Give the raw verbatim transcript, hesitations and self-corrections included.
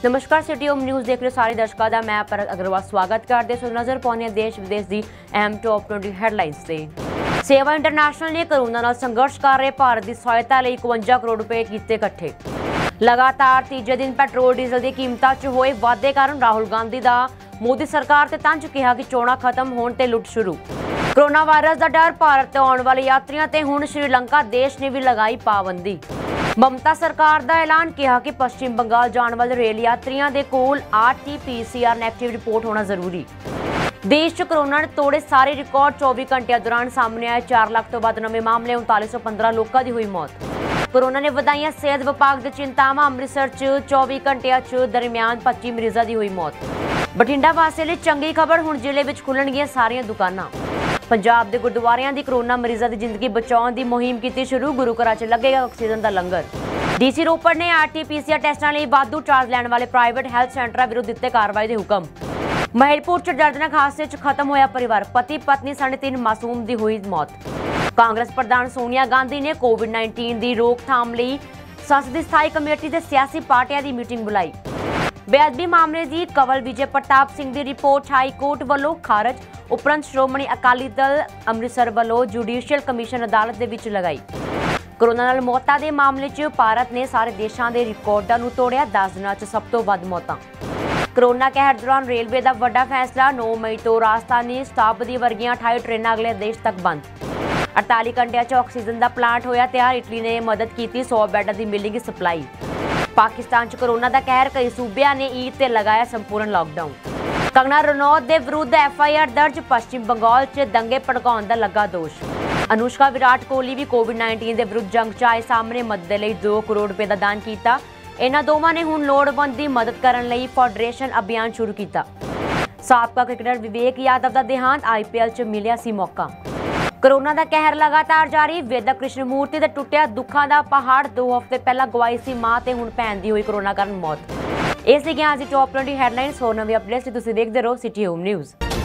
नमस्कार, city home news देख रहे सारे दर्शकों का मैं परत अग्रवाल स्वागत करते सो नज़र पाने देश विदेश की अहम टॉप ट्वेंटी हैडलाइंस से। सेवा इंटरनेशनल ने कोरोना नाल संघर्ष कर रहे भारत की सहायता लिए इकवंजा करोड़ रुपए किए इकट्ठे। लगातार तीजे दिन पेट्रोल डीजल की कीमतों च होए वाधे कारण राहुल गांधी का मोदी सरकार ते तंज कहा कि चोणां खत्म होने ते लुट शुरू। कोरोना वायरस का डर, भारत आने वाले यात्रियों ते हुण श्रीलंका देश ने भी लगाई पाबंदी। ममता सरकार का ऐलान किया कि पश्चिम बंगाल जाने वाले रेल यात्रियों के कोल R T P C R negative report होना जरूरी। देश च कोरोना ने तोड़े सारे रिकॉर्ड, चौबी घंटे दौरान सामने आए चार लाख तो वध नवे मामले, उनताली सौ पंद्रह लोगों की हुई मौत। कोरोना ने वधाइया सेहत विभाग की चिंतावां, अमृतसर च चौबी घंटिया च दरमियान पच्ची मरीजों की हुई मौत। बठिंडा वासियों लिए चंगी खबर, हुण जिले में खुलणगियां सारियां दुकानां। पंजाब के गुरुद्वारियां दी कोरोना मरीजों की जिंदगी बचाने की मुहिम की शुरू, गुरु घरां च लगेगा ऑक्सीजन का लंगर। डीसी रोपड़ ने R T P C R टेस्टां लई वाधू चार्ज लैण वाले प्राइवेट हैल्थ सेंटरां विरुद्ध दित्ते कार्रवाई के हुक्म। महिलपुर च दर्दनाक हादसे च खत्म होया परिवार, पति पत्नी सने तीन मासूम की हुई मौत। कांग्रेस प्रधान सोनिया गांधी ने कोविड नाइनटीन की रोकथाम लई संसदीय स्थाई कमेटी ते सियासी पार्टियां की मीटिंग बुलाई। बेअदबी मामले की कवल विजय प्रताप सिंह की रिपोर्ट हाईकोर्ट वालों खारज, उपरंत श्रोमणी अकाली दल अमृतसर वालों जुडिशियल कमीशन अदालत दे विच लगाई। कोरोना नाल मौतां दे मामले च भारत ने सारे देशों के रिकॉर्डां नूं तोड़िया, दस दिनां च सब तो वध मौतां। कोरोना कहर दौरान रेलवे का वड्डा फैसला, नौ मई तो राजधानी शताब्दी वर्गियां अठाई ट्रेनां अगले आदेश तक बंद। अड़ताली घंटिया च ऑक्सीजन का प्लांट होया तैयार, इटली ने मदद की सौ बैडां की मिलेगी सप्लाई। पाकिस्तान च कोरोना का कहर, कई सूबिया ने ईद ते लगाया संपूर्ण लॉकडाउन। कंगना रनौत के विरुद्ध एफ आई आर दर्ज, पश्चिम बंगाल च दंगे भड़काउण का लगा दोष। अनुष्का विराट कोहली भी कोविड नाइनटीन के विरुद्ध जंग च आए सामने, मदद लई दो करोड़ रुपए का दान किया। इन्हां दोवां ने हुण लोड़वंद दी मदद करन लई फाउंडेशन अभियान शुरू किया। साबका क्रिकेटर विवेक यादव का देहांत, आई पी एल च मिलिया सी मौका। कोरोना का कहर लगातार जारी, वेदा कृष्णमूर्ति का टुटिया दुखों का पहाड़, दो हफ्ते पहला गवाई सी मां ते हुण भैन दी हुई कोरोना कारण मौत। इस सीगियां अज टॉप ट्वेंटी हैडलाइन्स, होर नवी अपडेट्स तुसीं देखदे रहो सिटी होम न्यूज़।